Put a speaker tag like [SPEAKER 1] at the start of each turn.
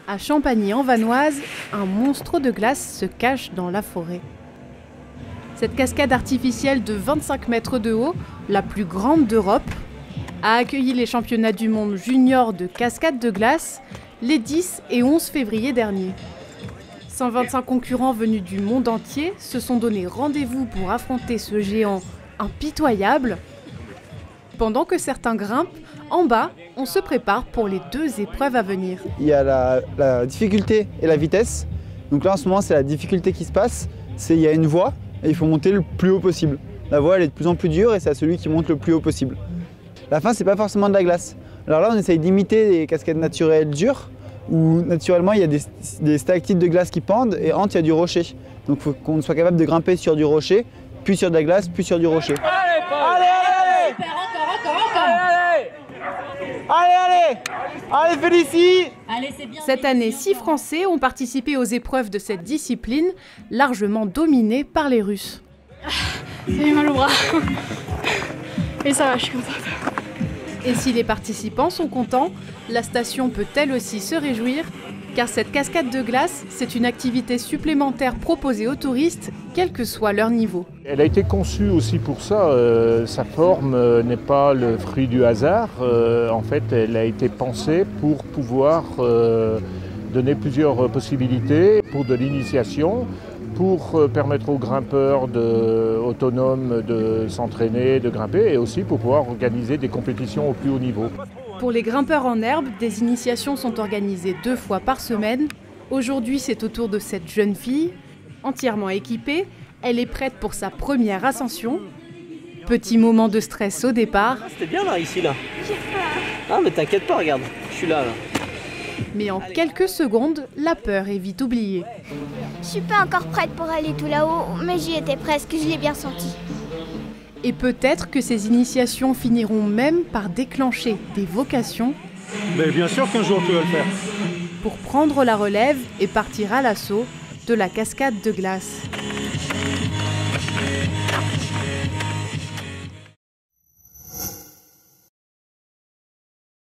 [SPEAKER 1] À Champagny-en-Vanoise, un monstre de glace se cache dans la forêt. Cette cascade artificielle de 25 mètres de haut, la plus grande d'Europe, a accueilli les championnats du monde junior de cascade de glace les 10 et 11 février dernier. 125 concurrents venus du monde entier se sont donné rendez-vous pour affronter ce géant impitoyable. Pendant que certains grimpent, en bas, on se prépare pour les 2 épreuves à venir.
[SPEAKER 2] Il y a la difficulté et la vitesse. Donc là en ce moment c'est la difficulté qui se passe. Il y a une voie et il faut monter le plus haut possible. La voie elle est de plus en plus dure et c'est à celui qui monte le plus haut possible. La fin c'est pas forcément de la glace. Alors là on essaye d'imiter des cascades naturelles dures où naturellement il y a des stalactites de glace qui pendent et entre il y a du rocher. Donc il faut qu'on soit capable de grimper sur du rocher, puis sur de la glace, puis sur du rocher. Allez, Félicie!
[SPEAKER 1] Cette année, 6 Français ont participé aux épreuves de cette discipline, largement dominée par les Russes.
[SPEAKER 3] J'ai mal au bras. Et ça va, je suis contente.
[SPEAKER 1] Et si les participants sont contents, la station peut elle aussi se réjouir, car cette cascade de glace, c'est une activité supplémentaire proposée aux touristes, quel que soit leur niveau.
[SPEAKER 4] Elle a été conçue aussi pour ça. Sa forme n'est pas le fruit du hasard. En fait, elle a été pensée pour pouvoir donner plusieurs possibilités pour de l'initiation, pour permettre aux grimpeurs autonomes de s'entraîner, de grimper, et aussi pour pouvoir organiser des compétitions au plus haut niveau.
[SPEAKER 1] Pour les grimpeurs en herbe, des initiations sont organisées 2 fois par semaine. Aujourd'hui, c'est au tour de cette jeune fille. Entièrement équipée, elle est prête pour sa première ascension. Petit moment de stress au départ.
[SPEAKER 5] C'était bien là, ici, là. Ah, mais t'inquiète pas, regarde, je suis là.
[SPEAKER 1] Mais en quelques secondes, la peur est vite oubliée.
[SPEAKER 6] Je suis pas encore prête pour aller tout là-haut, mais j'y étais presque, je l'ai bien senti.
[SPEAKER 1] Et peut-être que ces initiations finiront même par déclencher des vocations.
[SPEAKER 7] Mais bien sûr qu'un jour tu vas le faire.
[SPEAKER 1] Pour prendre la relève et partir à l'assaut de la cascade de glace.